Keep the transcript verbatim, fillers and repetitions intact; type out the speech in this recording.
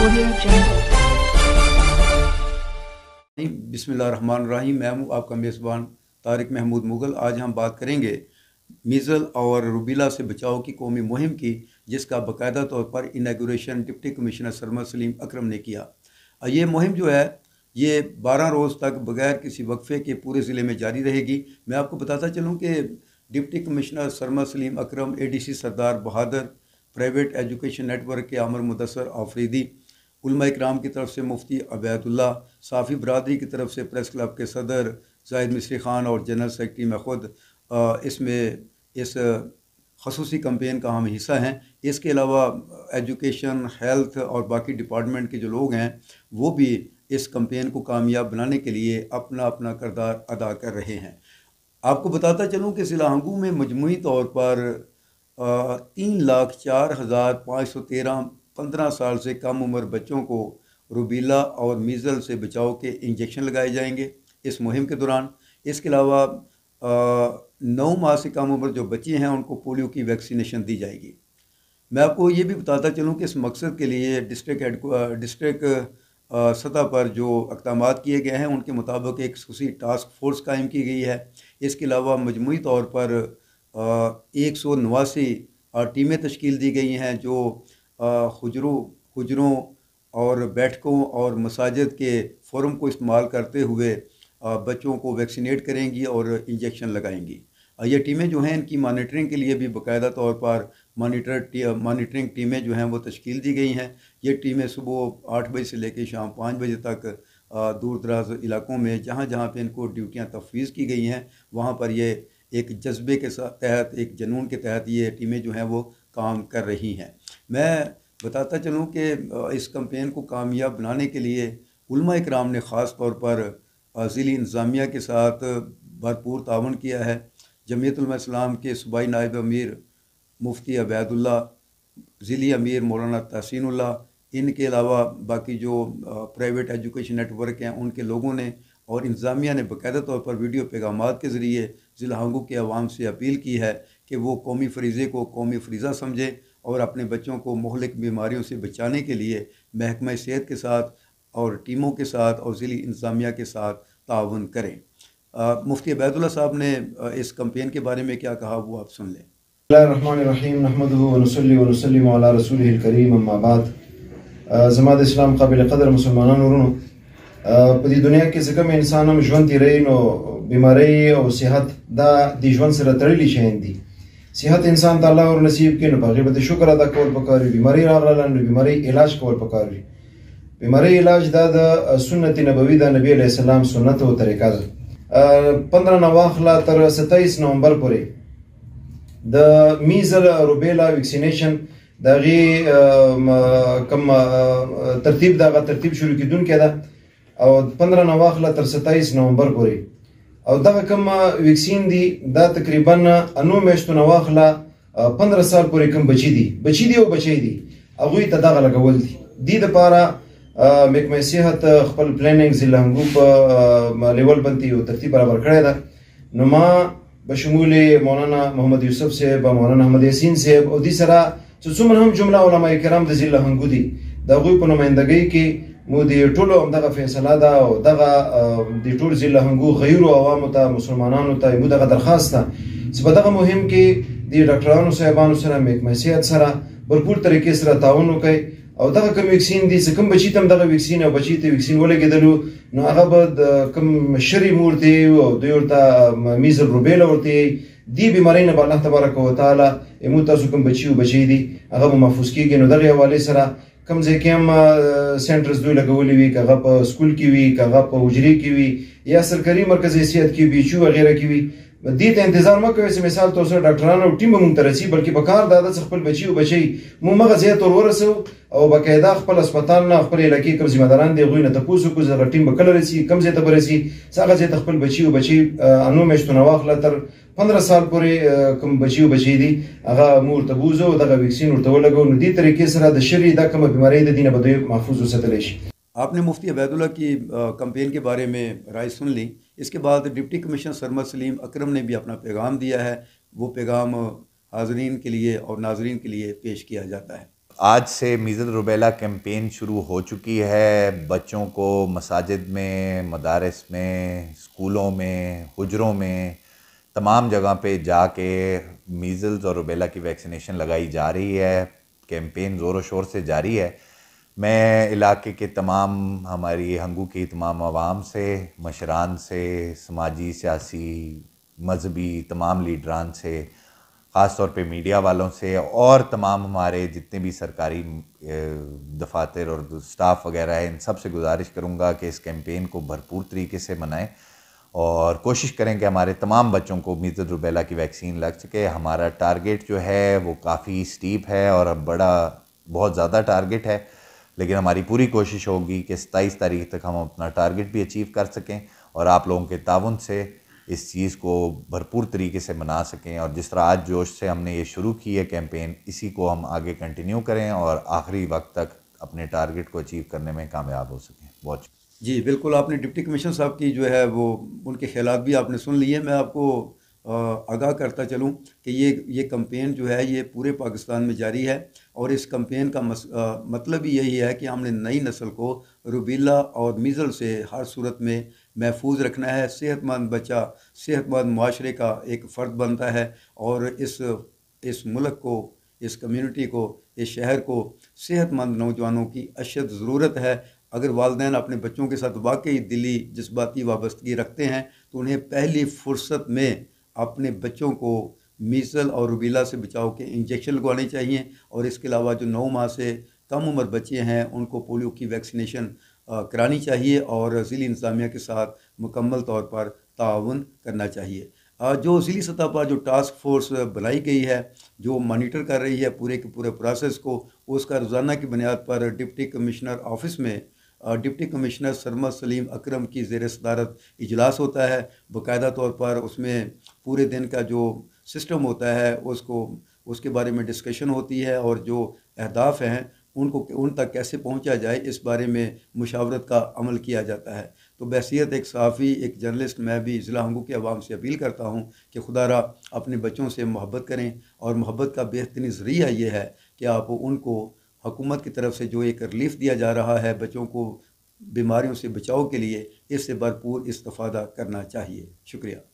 बिस्मिल्लाहिर्रहमानिर्रहीम। मैं हूँ आपका मेज़बान तारिक महमूद मुग़ल। आज हम बात करेंगे मीज़ल और रूबेला से बचाव की कौमी मुहिम की, जिसका बाकायदा तौर पर inauguration deputy commissioner Sarmad Saleem Akram ने किया। ये मुहिम जो है ये बारह रोज़ तक बग़ैर किसी वक्फे के पूरे ज़िले में जारी रहेगी। मैं आपको बताता चलूँ कि deputy commissioner Sarmad Saleem Akram, A D C Sardar Bahadur, private education network के आमर मुदस्सर आफरीदी, उलमा इकराम की तरफ से मुफ्ती अबैदुल्ला, साफ़ी बरादरी की तरफ से प्रेस क्लब के सदर ज़ाहिद मिस्री ख़ान और जनरल सेक्रेटरी मैं ख़ुद इसमें इस खसूसी कैंपेन का हम हिस्सा हैं। इसके अलावा एजुकेशन, हेल्थ और बाकी डिपार्टमेंट के जो लोग हैं वो भी इस कैंपेन को कामयाब बनाने के लिए अपना अपना किरदार अदा कर रहे हैं। आपको बताता चलूँ कि ज़िला हंगू में मजमूई तौर पर तीन लाख चार हज़ार पाँच सौ तेरह पंद्रह साल से कम उम्र बच्चों को रूबेला और मीज़ल से बचाव के इंजेक्शन लगाए जाएंगे इस मुहिम के दौरान। इसके अलावा नौ माह से कम उम्र जो बच्चे हैं उनको पोलियो की वैक्सीनेशन दी जाएगी। मैं आपको ये भी बताता चलूँ कि इस मकसद के लिए डिस्ट्रिक्ट हेड डिस्ट्रिक्ट सतह पर जो इक़दामात किए गए हैं उनके मुताबिक एक खसूसी टास्क फोर्स कायम की गई है। इसके अलावा मजमूई तौर पर एक सौ नवासी टीमें तश्कील दी गई हैं जो हुजरों हुजरों और बैठकों और मसाजिद के फोरम को इस्तेमाल करते हुए बच्चों को वैक्सीनेट करेंगी और इंजेक्शन लगाएंगी। ये टीमें जो हैं इनकी मॉनिटरिंग के लिए भी बाकायदा तौर पर मॉनिटर मॉनिटरिंग टीमें जो हैं वो तश्कील दी गई हैं। ये टीमें सुबह आठ बजे से लेकर शाम पाँच बजे तक दूर दराज इलाकों में जहाँ जहाँ पे इनको ड्यूटियाँ तफवीज़ की गई हैं वहाँ पर ये एक जज्बे के साथ तहत, एक जुनून के तहत ये टीमें जो हैं वो काम कर रही हैं। मैं बताता चलूँ कि इस कैंपेन को कामयाब बनाने के लिए उलमा इकराम ने ख़ास तौर पर ज़िली इंतज़ामिया के साथ भरपूर तावन किया है। जमीयत उलमा इस्लाम के सूबाई नायब अमीर मुफ्ती अबैदुल्ला, ज़िली अमीर मौलाना तहसीनुल्लाह, इनके अलावा बाकी जो प्राइवेट एजुकेशन नेटवर्क हैं उनके लोगों ने और इंतज़ामिया ने बाकायदा तौर पर वीडियो पैगामात के ज़रिए ज़िला हंगू के अवाम से अपील की है कि वो कौमी फरीज़े को कौमी फरीज़ा समझें और अपने बच्चों को मुहलिक बीमारियों से बचाने के लिए महकमा सेहत के साथ और टीमों के साथ और ज़िली इंतज़ामिया के साथ ताउन करें। आ, मुफ्ती अबैदुल्ला साहब ने इस कैंपेन के बारे में क्या कहा वो आप सुन लें। बिस्मिल्लाहिर्रहमानिर्रहीम, नहमदुहु व नुसल्ली व नुसल्लिमु अला रसूलिहिल करीम, अम्मा बाद। ज़मात इस्लाम काबिल क़दर मुसलमानानो वरुणो, په دې دنیا کې څنګه انسان هم ژوند تیری نو بیماری او صحت دا د ژوند سره تړلي شیان دي. صحت انسان ته الله ور نصیب کړي نو په هغې به د شکر ادا کول پکار وي. بیماری راغله نو بیماری علاج کول پکار وي. بیماری علاج دا د سنت نبوي د نبی علیه السلام سنت او طریقه ده. پندرہ نواخله تر ستائیس نومبر پورې د میزل روبیلا ویکسینیشن دغه کم ترتیب دغه ترتیب شروع کیدونکې ده او پندرہ نواخله تر ستائیس نومبر پورې او دغه کوم ویکسین دی دا تقریبا انو میاشتو نواخله پندرہ سال پورې کوم بچی دی بچی دی او بچی دی هغوی ته دغه لګول دي. دې دپاره محکمه صحت خپل پلانینګ ضلع هنګو په لیول باندې یو ترتیب برابر کړی ده. نو ما بشمول مولانا محمد یوسف صاحب، مولانا احمد یاسین صاحب او دې سره چې څومره هم جمله علما کرام د ضلع هنګو دي د هغوی په نمایندګۍ کې مو د ټولو همدغه فیصله ده او دغه د ټول ضلع هنګو غیرو عوامو ته مسلمانانو ته مو دغه درخواست ده چې په دغه مهم کې د ډاکټرانو صاحبانو سره محکمه صحت سره بھرپور طریقې سره تعاون وکړي او دغه کوم ویکسین دي چې کوم بچی ته هم دغه ویکسین او بچی ته ویکسین ولګېدلو نو هغه به د کوم شري مور ته او دوی ورته میزل روبیلا ورته دی بیماری نه به الله تبارک وتعالی مو تاسو کوم بچي او بچی دي هغه به محفوظ کېږي. نو دغه حوالې سره کم ځای کې هم سینټرز دوی لګولي وي، که هغه په سکول کې وي، که هغه په حجرې کې وي یا سرکاري مرکزي صحت کې بي ایچ او وغیره کې وي. دې ته انتظار مه کوئ چې مثال تاسو سره ډاکټران او ټیم به مونږ ته رسي، بلکې په کار دا ده چې خپل بچي او بچی مونږ هغه ځای ته ورسو او باقاعده خپل هسپتال نه خپل علاقې کوم ذمه داران دي هغوی نه تپوس وکړو چې هغه ټیم به کله رسي، کوم ځای ته به رسي، چې هغه ځای ته خپل بچي او بچی انو میاشتو نه واخله تر پندرہ سال پورې کوم بچي او بچی دي هغه مور ته بوزو او دغه ویکسین ورته ولګو. نو دې طریقې سره د شري دا کومه بیمارۍ د دې نه به دوی محفوظ وساتلی شي. آپ نے مفتی عبیداللہ کی کمپین کے بارے میں رائے سن لی. اس کے بعد ڈپٹی کمشنر سرمد سلیم اکرم نے بھی اپنا پیغام دیا ہے، وہ پیغام حاضرین کے لیے اور ناظرین کے لیے پیش کیا جاتا ہے. آج سے میزل روبیلا کیمپین شروع ہو چکی ہے. بچوں کو مساجد میں، مدارس میں، اسکولوں میں، حجروں میں، تمام جگہ پہ جا کے میزلز اور روبیلا کی ویکسینیشن لگائی جا رہی ہے. کیمپین زور و شور سے جاری ہے. میں علاقے کے تمام ہماری ہنگو کی تمام عوام سے، مشران سے، سماجی، سیاسی، مذہبی تمام لیڈران سے، خاص طور پہ میڈیا والوں سے اور تمام ہمارے جتنے بھی سرکاری دفاتر اور سٹاف وغیرہ ہے، ان سب سے گزارش کروں گا کہ اس کیمپین کو بھرپور طریقے سے منائیں اور کوشش کریں کہ ہمارے تمام بچوں کو میزل روبیلا کی ویکسین لگ سکے. ہمارا ٹارگیٹ جو ہے وہ کافی سٹیپ ہے اور بڑا بہت زیادہ ٹارگیٹ ہے، لیکن ہماری پوری کوشش ہوگی کہ ستائیس تاریخ تک ہم اپنا ٹارگیٹ بھی اچیو کر سکیں اور آپ لوگوں کے تعاون سے اس چیز کو بھرپور طریقے سے منا سکیں. اور جس طرح آج جوش سے ہم نے یہ شروع کی ہے کیمپین، اسی کو ہم آگے کنٹینیو کریں اور آخری وقت تک اپنے ٹارگیٹ کو اچیو کرنے میں کامیاب ہو سکیں. بہت جی بالکل، آپ نے ڈپٹی کمشنر صاحب کی جو ہے وہ ان کے خیالات بھی آپ نے سن لیے. میں آپ کو آگاہ کرتا چلوں کہ یہ یہ کمپین جو ہے یہ پورے پاکستان میں جاری ہے اور اس کمپین کا مطلب ہی یہی ہے کہ ہم نے نئی نسل کو روبیلا اور میزل سے ہر صورت میں محفوظ رکھنا ہے. صحت مند بچہ صحت مند معاشرے کا ایک فرد بنتا ہے اور اس اس ملک کو، اس کمیونٹی کو، اس شہر کو صحت مند نوجوانوں کی اشد ضرورت ہے. اگر والدین اپنے بچوں کے ساتھ واقعی دلی جذباتی وابستگی رکھتے ہیں تو انہیں پہلی فرصت میں اپنے بچوں کو میزل اور روبیلا سے بچاؤ کے انجیکشن لگوانے چاہیے. اور اس کے علاوہ جو نو ماہ سے کم عمر بچے ہیں ان کو پولیو کی ویکسینیشن کرانی چاہیے اور ضلعی انتظامیہ کے ساتھ مکمل طور پر تعاون کرنا چاہیے. جو ضلعی سطح پر جو ٹاسک فورس بنائی گئی ہے جو مانیٹر کر رہی ہے پورے کے پورے پروسیس کو، اس کا روزانہ کی بنیاد پر ڈپٹی کمشنر آفس میں ڈپٹی کمشنر سرمد سلیم اکرم کی زیر صدارت اجلاس ہوتا ہے. باقاعدہ طور پر اس میں پورے دن کا جو سسٹم ہوتا ہے اس کو اس کے بارے میں ڈسکشن ہوتی ہے اور جو اہداف ہیں ان کو ان تک کیسے پہنچا جائے اس بارے میں مشاورت کا عمل کیا جاتا ہے. تو بحیثیت ایک صحافی، ایک جرنلسٹ، میں بھی ضلع ہنگو کے عوام سے اپیل کرتا ہوں کہ خدا را اپنے بچوں سے محبت کریں اور محبت کا بہترین ذریعہ یہ ہے کہ آپ ان کو حکومت کی طرف سے جو ایک ریلیف دیا جا رہا ہے بچوں کو بیماریوں سے بچاؤ کے لیے، اس سے بھرپور استفادہ کرنا چاہیے. شکریہ.